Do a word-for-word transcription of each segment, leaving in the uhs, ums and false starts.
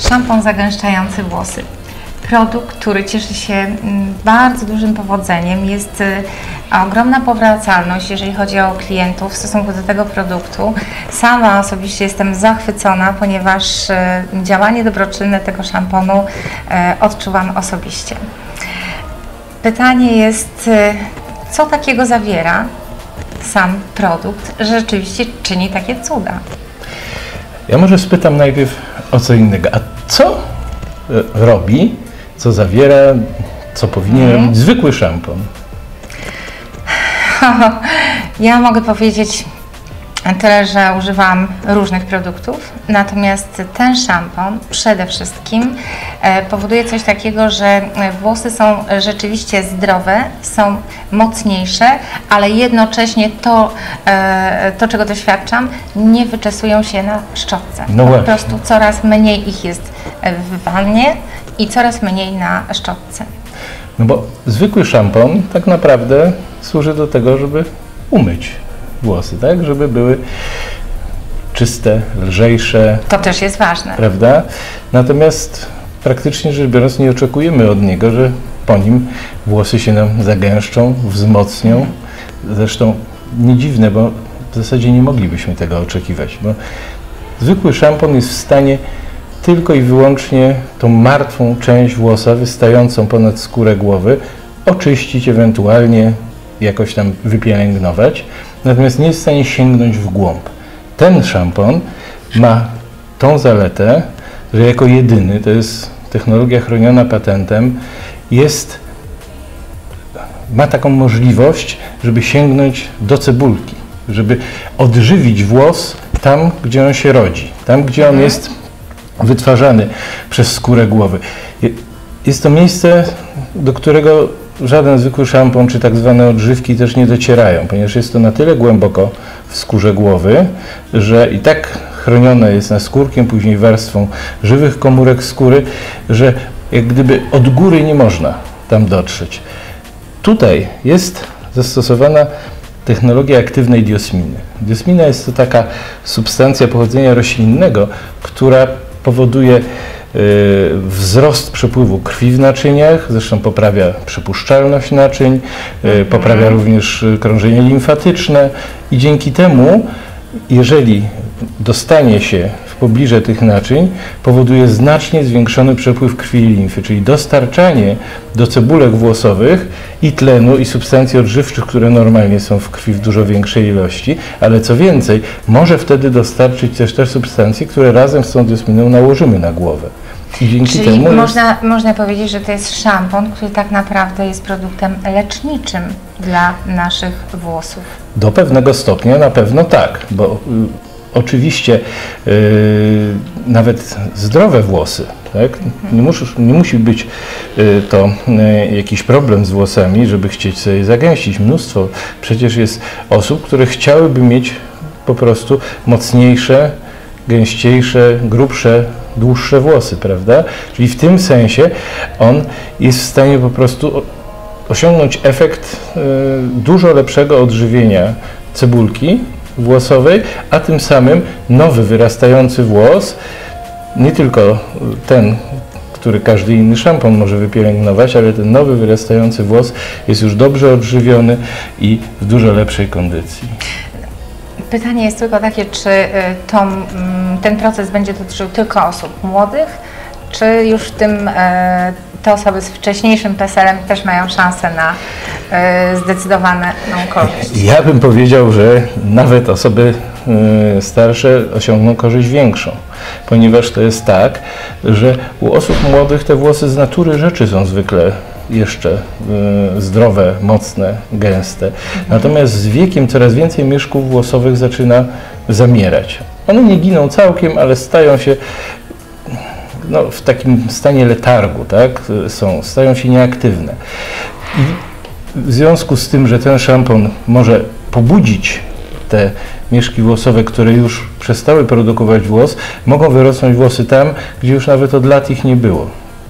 Szampon zagęszczający włosy. Produkt, który cieszy się bardzo dużym powodzeniem. Jest ogromna powracalność, jeżeli chodzi o klientów w stosunku do tego produktu. Sama osobiście jestem zachwycona, ponieważ działanie dobroczynne tego szamponu odczuwam osobiście. Pytanie jest, co takiego zawiera sam produkt, że rzeczywiście czyni takie cuda? Ja może spytam najpierw o co innego. A co robi, co zawiera, co powinien hmm. robić zwykły szampon? Ja mogę powiedzieć tyle, że używam różnych produktów, natomiast ten szampon przede wszystkim powoduje coś takiego, że włosy są rzeczywiście zdrowe, są mocniejsze, ale jednocześnie to, to czego doświadczam, nie wyczesują się na szczotce. No po właśnie. prostu coraz mniej ich jest w wannie i coraz mniej na szczotce. No bo zwykły szampon tak naprawdę służy do tego, żeby umyć włosy, tak? Żeby były czyste, lżejsze. To też jest ważne. Prawda? Natomiast praktycznie rzecz biorąc nie oczekujemy od niego, że po nim włosy się nam zagęszczą, wzmocnią. Zresztą nie dziwne, bo w zasadzie nie moglibyśmy tego oczekiwać, bo zwykły szampon jest w stanie tylko i wyłącznie tą martwą część włosa wystającą ponad skórę głowy oczyścić, ewentualnie jakoś tam wypielęgnować, natomiast nie jest w stanie sięgnąć w głąb. Ten szampon ma tą zaletę, że jako jedyny, to jest technologia chroniona patentem, jest, ma taką możliwość, żeby sięgnąć do cebulki, żeby odżywić włos tam, gdzie on się rodzi, tam, gdzie on mhm. jest wytwarzany przez skórę głowy. Jest to miejsce, do którego żaden zwykły szampon czy tak zwane odżywki też nie docierają, ponieważ jest to na tyle głęboko w skórze głowy, że i tak chronione jest naskórkiem, później warstwą żywych komórek skóry, że jak gdyby od góry nie można tam dotrzeć. Tutaj jest zastosowana technologia aktywnej diosminy. Diosmina jest to taka substancja pochodzenia roślinnego, która powoduje wzrost przepływu krwi w naczyniach, zresztą poprawia przepuszczalność naczyń, poprawia również krążenie limfatyczne i dzięki temu, jeżeli dostanie się w pobliże tych naczyń, powoduje znacznie zwiększony przepływ krwi i limfy, czyli dostarczanie do cebulek włosowych i tlenu, i substancji odżywczych, które normalnie są w krwi w dużo większej ilości, ale co więcej, może wtedy dostarczyć też te substancje, które razem z tą diosminą nałożymy na głowę. I dzięki Czyli temu można, jest... można powiedzieć, że to jest szampon, który tak naprawdę jest produktem leczniczym dla naszych włosów. Do pewnego stopnia na pewno tak, bo y, oczywiście y, nawet zdrowe włosy, tak? nie, musi, nie musi być y, to y, jakiś problem z włosami, żeby chcieć sobie zagęścić. Mnóstwo przecież jest osób, które chciałyby mieć po prostu mocniejsze, gęściejsze, grubsze, dłuższe włosy, prawda? Czyli w tym sensie on jest w stanie po prostu osiągnąć efekt y, dużo lepszego odżywienia cebulki włosowej, a tym samym nowy wyrastający włos, nie tylko ten, który każdy inny szampon może wypielęgnować, ale ten nowy wyrastający włos jest już dobrze odżywiony i w dużo lepszej kondycji. Pytanie jest tylko takie, czy to, ten proces będzie dotyczył tylko osób młodych, czy już w tym te osoby z wcześniejszym peselem też mają szansę na zdecydowaną korzyść? Ja bym powiedział, że nawet osoby starsze osiągną korzyść większą, ponieważ to jest tak, że u osób młodych te włosy z natury rzeczy są zwykle jeszcze y, zdrowe, mocne, gęste. Mhm. Natomiast z wiekiem coraz więcej mieszków włosowych zaczyna zamierać. One nie giną całkiem, ale stają się no, w takim stanie letargu, tak? Są, stają się nieaktywne. I w związku z tym, że ten szampon może pobudzić te mieszki włosowe, które już przestały produkować włos, mogą wyrosnąć włosy tam, gdzie już nawet od lat ich nie było.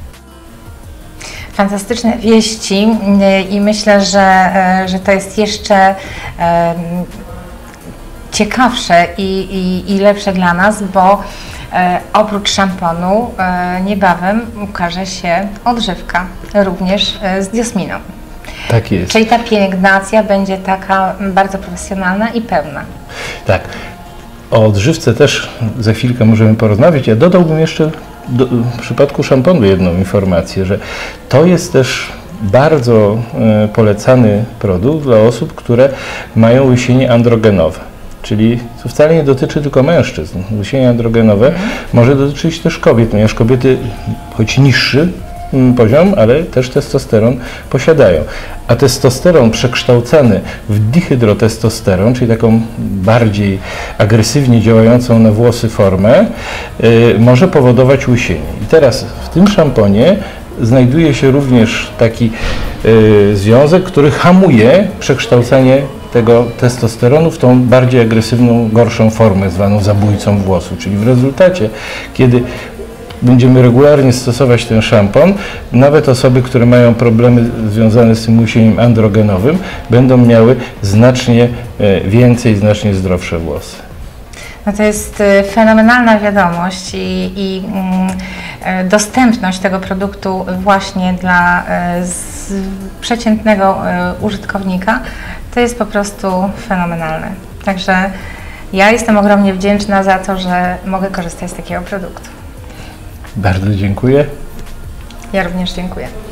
Fantastyczne wieści i myślę, że, że to jest jeszcze ciekawsze i, i, i lepsze dla nas, bo E, oprócz szamponu e, niebawem ukaże się odżywka, również e, z diosminą. Tak jest. Czyli ta pielęgnacja będzie taka bardzo profesjonalna i pełna. Tak. O odżywce też za chwilkę możemy porozmawiać. Ja dodałbym jeszcze do, w przypadku szamponu jedną informację, że to jest też bardzo e, polecany produkt dla osób, które mają łysienie androgenowe. Czyli to wcale nie dotyczy tylko mężczyzn. Łysienie androgenowe mm. może dotyczyć też kobiet, ponieważ kobiety, choć niższy poziom, ale też testosteron posiadają. A testosteron przekształcany w dihydrotestosteron, czyli taką bardziej agresywnie działającą na włosy formę, y, może powodować łysienie. I teraz w tym szamponie znajduje się również taki y, związek, który hamuje przekształcanie tego testosteronu w tą bardziej agresywną, gorszą formę, zwaną zabójcą włosu. Czyli w rezultacie, kiedy będziemy regularnie stosować ten szampon, nawet osoby, które mają problemy związane z tym łysieniem androgenowym, będą miały znacznie więcej, znacznie zdrowsze włosy. No to jest fenomenalna wiadomość i, i mm, dostępność tego produktu właśnie dla z, przeciętnego użytkownika to jest po prostu fenomenalne. Także ja jestem ogromnie wdzięczna za to, że mogę korzystać z takiego produktu. Bardzo dziękuję. Ja również dziękuję.